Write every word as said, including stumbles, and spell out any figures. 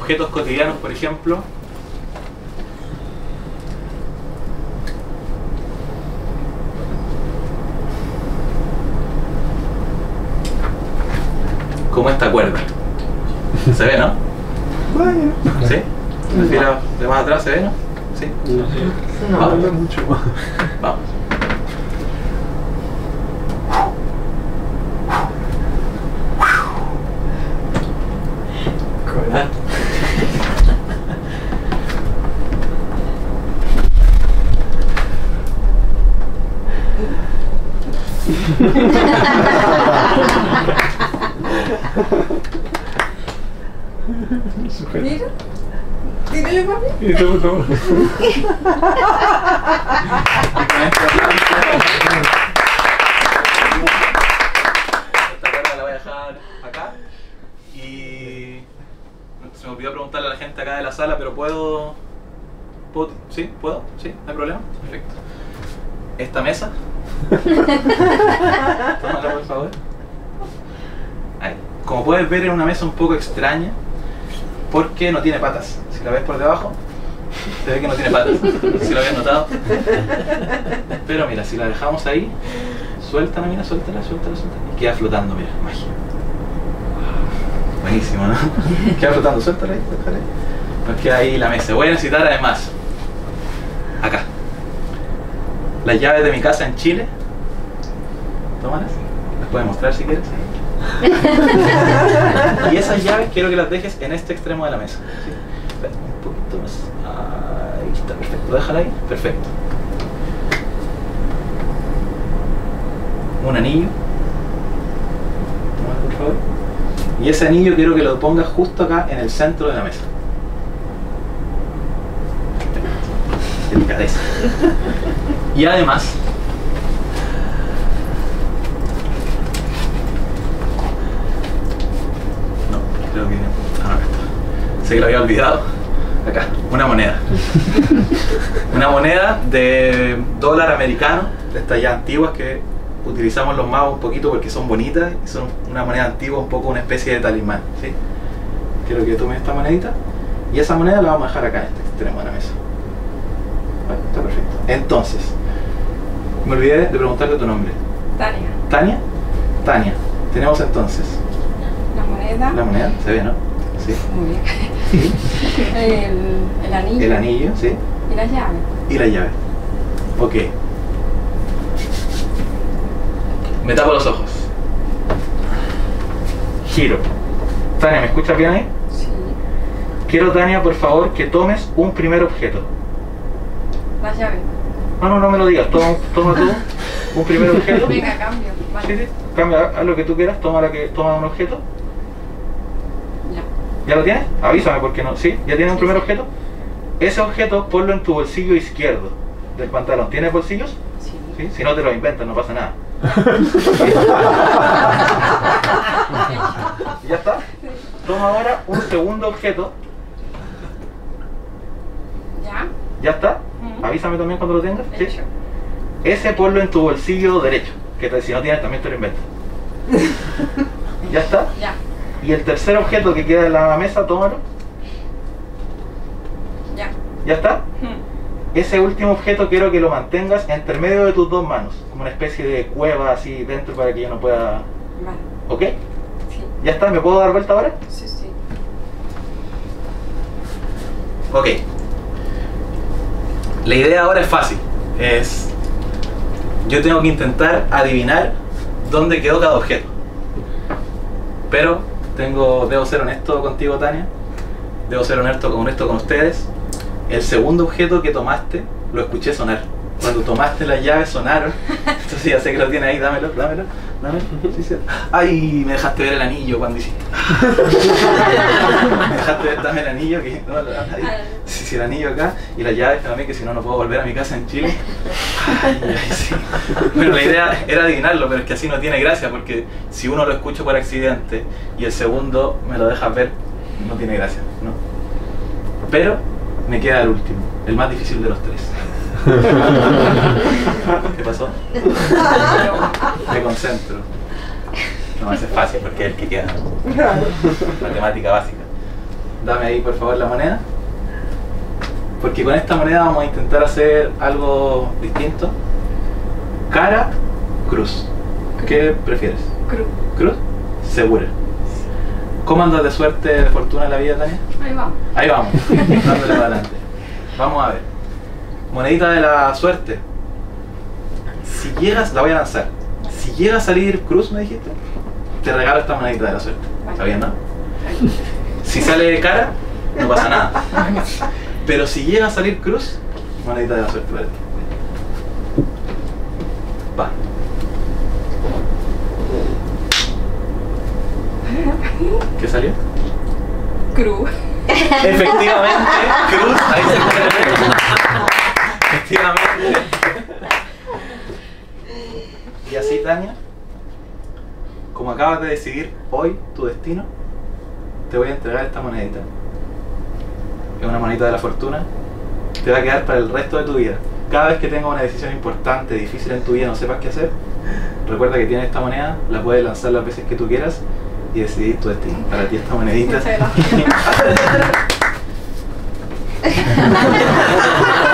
objetos cotidianos, por ejemplo. Como esta cuerda. ¿Se ve, no? ¿Sí? ¿La fila de más atrás se ve, no? ¿Sí? No, Vamos. no mucho. Vamos. Cola. Mira. Tírale, papi. Y toma, toma. Esta cuerda la voy a dejar acá. Y se me olvidó preguntarle a la gente acá de la sala, pero puedo... ¿Puedo? ¿Sí? ¿Puedo? ¿Sí? ¿No hay problema? Perfecto. Esta mesa. Tómala, por favor. Ahí. Como puedes ver, es una mesa un poco extraña porque no tiene patas. Si la ves por debajo, se ve que no tiene patas. Si lo habías notado. Pero mira, si la dejamos ahí, suéltala, mira, suéltala, suéltala, suéltala. Y queda flotando, mira, magia. Buenísimo, ¿no? Queda flotando, suéltala ahí, suéltala ahí. Nos queda ahí la mesa. Voy a necesitar además, acá, las llaves de mi casa en Chile. Tómalas, las puedes mostrar si quieres. Y esas llaves quiero que las dejes en este extremo de la mesa. ¿Sí? Un poquito más. Ahí está, perfecto. Déjala ahí. Perfecto. Un anillo. Tómala, por favor. Y ese anillo quiero que lo pongas justo acá en el centro de la mesa. Delicadeza. Y además, no, creo que... Ah, no, acá está. Sé que lo había olvidado. Acá, una moneda. Una moneda de dólar americano, de estas ya antiguas que utilizamos los magos un poquito porque son bonitas y son una moneda antigua, un poco una especie de talismán, ¿sí? Quiero que tomes esta monedita y esa moneda la vamos a dejar acá en este extremo de la mesa. Vale, está perfecto. Entonces, me olvidé de preguntarle tu nombre. Tania. ¿Tania? Tania. Tenemos entonces La moneda. la moneda, ¿se ve, no? Sí. Muy bien. Sí. El, el anillo. El anillo, sí. Y la llave. Y la llave. Ok. Me tapo los ojos. Giro. Tania, ¿me escuchas bien ahí? Sí. Quiero, Tania, por favor, que tomes un primer objeto. La llave. No, no, no me lo digas. Toma, toma tú un primer objeto. Venga, cambio. Vale. Sí, sí. Cambia, haz lo que tú quieras. Toma, la que, toma un objeto. Ya. ¿Ya lo tienes? Avísame porque no. ¿Sí? ¿Ya tienes un Sí, primer sí. objeto? Ese objeto ponlo en tu bolsillo izquierdo del pantalón. ¿Tienes bolsillos? Sí. ¿Sí? Si no te lo inventas, no pasa nada. ¿Ya está? Toma ahora un segundo objeto. Ya. ¿Ya está? Ujú. Avísame también cuando lo tengas. ¿Sí? Hecho. Ese ponlo en tu bolsillo derecho. Que te- si no tienes también te lo inventas. ¿Ya está? Ya. Y el tercer objeto que queda en la mesa, tómalo. Ya. ¿Ya está? Mm. Ese último objeto quiero que lo mantengas entre medio de tus dos manos. Como una especie de cueva así dentro para que yo no pueda... Vale. ¿Ok? Sí. ¿Ya está? ¿Me puedo dar vuelta ahora? Sí, sí. Ok. La idea ahora es fácil. Es... Yo tengo que intentar adivinar dónde quedó cada objeto. Pero tengo, debo ser honesto contigo, Tania. Debo ser honesto, honesto con ustedes. El segundo objeto que tomaste, lo escuché sonar. Cuando tomaste las llaves sonaron. Entonces ya sé que lo tienes ahí, dámelo, dámelo, dámelo. Sí, sí. Ay, me dejaste ver el anillo cuando hiciste. Me dejaste ver, dame el anillo que no, no, ahí. Sí, sí, el anillo acá y las llaves también, que si no no puedo volver a mi casa en Chile. Ay, ay, sí. Bueno, la idea era adivinarlo, pero es que así no tiene gracia porque si uno lo escucha por accidente y el segundo me lo dejas ver, no tiene gracia, ¿no? Pero me queda el último, el más difícil de los tres. ¿Qué pasó? Me concentro. No, ese es fácil porque es el que queda. Matemática básica. Dame ahí por favor la moneda. Porque con esta moneda vamos a intentar hacer algo distinto. Cara, cruz. ¿Qué prefieres? Cruz. ¿Cruz? Segura. ¿Cómo andas de suerte, de fortuna en la vida, Tania? Ahí vamos. Ahí vamos, dándole para adelante. Vamos a ver. Monedita de la suerte. Si llegas, la voy a lanzar. Si llega a salir cruz, me dijiste, te regalo esta monedita de la suerte. ¿Está bien, no? Si sale cara, no pasa nada. Pero si llega a salir cruz, monedita de la suerte para ti. Va. ¿Qué salió? Cruz. Efectivamente, cruz, ahí se puede ver. Efectivamente. Y así, Tania, como acabas de decidir hoy tu destino, te voy a entregar esta monedita. Es una monedita de la fortuna. Te va a quedar para el resto de tu vida. Cada vez que tengas una decisión importante, difícil en tu vida, no sepas qué hacer, recuerda que tienes esta moneda, la puedes lanzar las veces que tú quieras y decidir tu destino. Para ti esta monedita. Muchas gracias.